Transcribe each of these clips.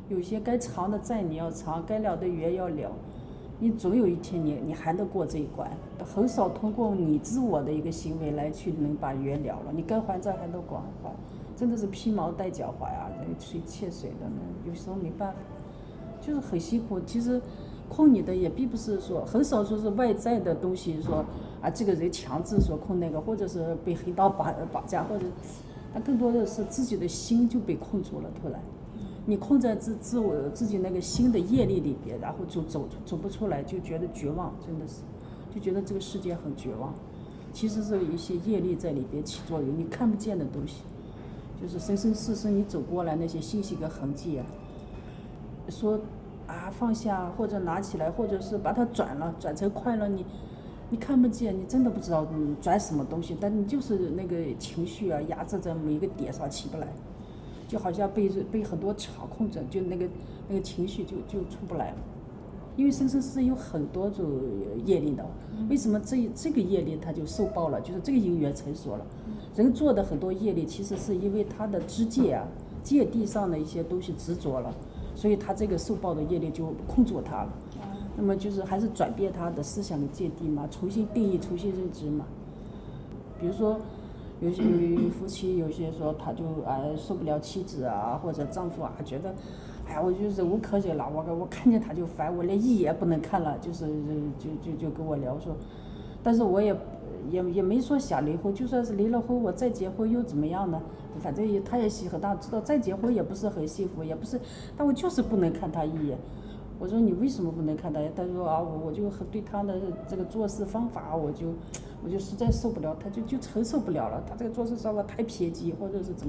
有些该长的债你要长，该了的缘要了，你总有一天你还得过这一关。很少通过你自我的一个行为来去能把缘了了，你该还债还得还，真的是披毛戴脚踝啊，谁欠谁的呢？有时候没办法，就是很辛苦。其实控你的也并不是说很少说是外在的东西说啊这个人强制说控那个，或者是被黑道绑架，或者那更多的是自己的心就被控住了。突然你控在自己那个心的业力里边，然后就走不出来，就觉得绝望，真的是就觉得这个世界很绝望。其实是一些业力在里边起作用，你看不见的东西，就是生生世世你走过来那些信息跟痕迹啊，说啊放下或者拿起来，或者是把它转成快乐，你看不见，你真的不知道转什么东西，但你就是那个情绪啊压制在每一个点上起不来，就好像被很多场控着，就那个情绪就出不来了。因为生生世世有很多种业力的，为什么这个业力它就受报了？就是这个因缘成熟了。人做的很多业力，其实是因为他的知界啊、界地上的一些东西执着了，所以他这个受报的业力就控住他了。那么就是还是转变他的思想的界地嘛，重新定义、重新认知嘛。比如说，有些夫妻有些说他就受不了妻子啊或者丈夫啊，觉得，哎呀我就忍无可忍了，我看见他就烦，我连一眼不能看了，就是就跟我聊说，但是我也没说想离婚，就算是离了婚我再结婚又怎么样呢？反正他也很大知道再结婚也不是很幸福，也不是，但我就是不能看他一眼。我说你为什么不能看他？他说啊，我就对他的这个做事方法，我就实在受不了，他就承受不了了。他这个做事方法太偏激，或者是怎么？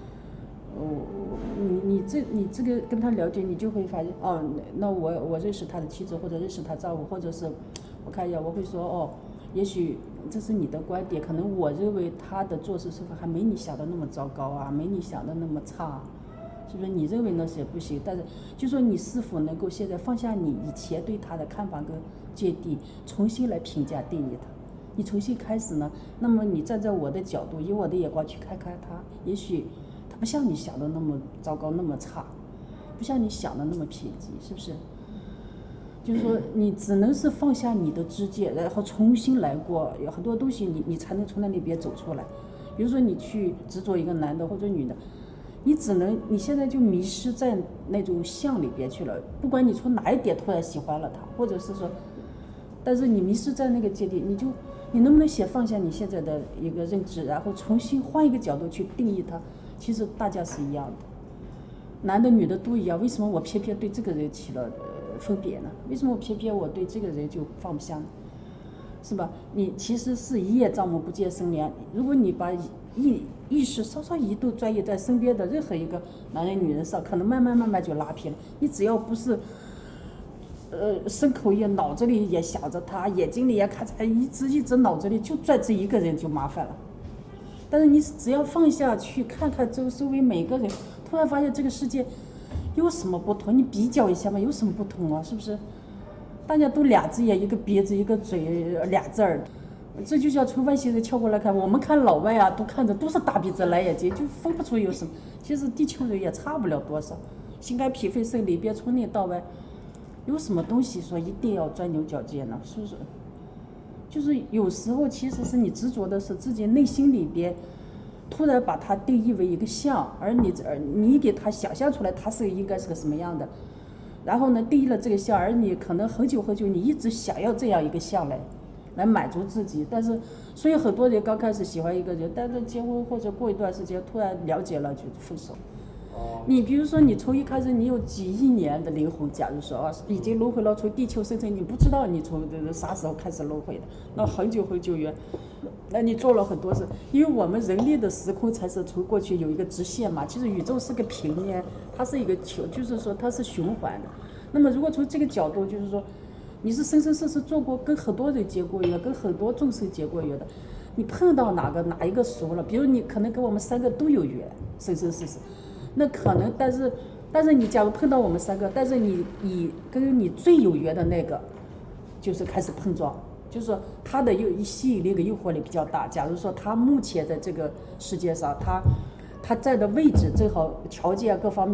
你这个跟他了解，你就会发现哦，那我认识他的妻子，或者认识他丈夫，或者是我看一下，我会说哦，也许这是你的观点，可能我认为他的做事手法还没你想的那么糟糕啊，没你想的那么差。是不是你认为那些不行？但是就说你是否能够现在放下你以前对他的看法跟芥蒂，重新来评价定义他？你重新开始呢？那么你站在我的角度，以我的眼光去看看他，也许他不像你想的那么糟糕，那么差，不像你想的那么偏激，是不是？就是说你只能是放下你的知见，然后重新来过，有很多东西你才能从那里边走出来。比如说你去执着一个男的或者女的，你现在就迷失在那种相里边去了，不管你从哪一点突然喜欢了他，或者是说，但是你迷失在那个界定，你能不能先放下你现在的一个认知，然后重新换一个角度去定义他？其实大家是一样的，男的女的都一样，为什么我偏偏对这个人起了分别呢？为什么偏偏我对这个人就放不下呢？是吧？你其实是一叶障目不见生凉，如果你把意识稍稍移动专业在身边的任何一个男人女人上，可能慢慢就拉平了。你只要不是牲口也脑子里也想着他，眼睛里也看着，一直脑子里就转这一个人就麻烦了。但是你只要放下去看看周围每个人，突然发现这个世界有什么不同？你比较一下嘛，有什么不同啊？是不是？大家都两只眼，一个鼻子，一个嘴，两只耳，这就像从外星人跳过来看，我们看老外啊，都看着都是大鼻子蓝眼睛，就分不出有什么。其实地球人也差不了多少，心肝脾肺肾里边从内到外，有什么东西说一定要钻牛角尖呢？是不是？就是有时候其实是你执着的是自己内心里边，突然把它定义为一个相，而你给它想象出来，它应该是个什么样的。然后呢，定义了这个相，而你可能很久你一直想要这样一个相来满足自己，但是所以很多人刚开始喜欢一个人，但是结婚或者过一段时间突然了解了就分手。你比如说你从一开始你有几亿年的灵魂，假如说啊已经轮回了，从地球生成，你不知道你从啥时候开始轮回的，那很久远，那你做了很多事，因为我们人类的时空才是从过去有一个直线嘛，其实宇宙是个平面，它是一个球，就是说它是循环的。那么如果从这个角度，就是说你是生生世世做过跟很多人结过缘，跟很多众生结过缘的，你碰到哪一个熟了，比如你可能跟我们三个都有缘，生生世世，那可能但是你假如碰到我们三个，但是你跟你最有缘的那个就是开始碰撞，就是说他的吸引力跟诱惑力比较大。假如说他目前在这个世界上，他在的位置正好条件各方面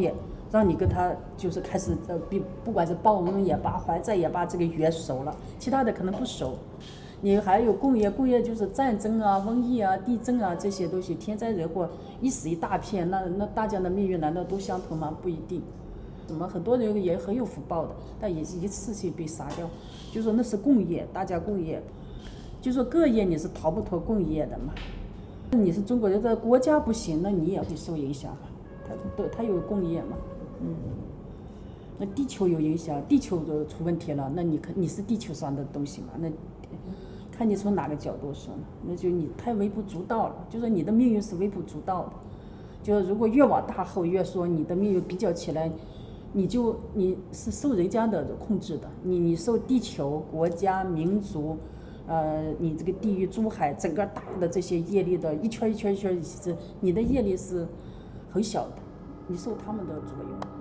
让你跟他就是开始不管是报恩也罢，还债也罢，这个缘熟了，其他的可能不熟。你还有共业，共业就是战争啊、瘟疫啊、地震啊这些东西，天灾人祸一死一大片，那大家的命运难道都相同吗？不一定。很多人也很有福报的，但也是一次性被杀掉，就说那是共业，大家共业，就说各业你是逃不脱共业的嘛。你是中国人，这国家不行，那你也会受影响嘛。他有共业嘛，那地球有影响，地球都出问题了，那你是地球上的东西嘛？那看你从哪个角度说呢？那就你太微不足道了，就说你的命运是微不足道的。就是如果越往大后越说你的命运比较起来。你是受人家的控制的，你受地球、国家、民族，你这个地域、珠海整个大的这些业力的一圈一圈一圈，你的业力是很小的，你受他们的左右。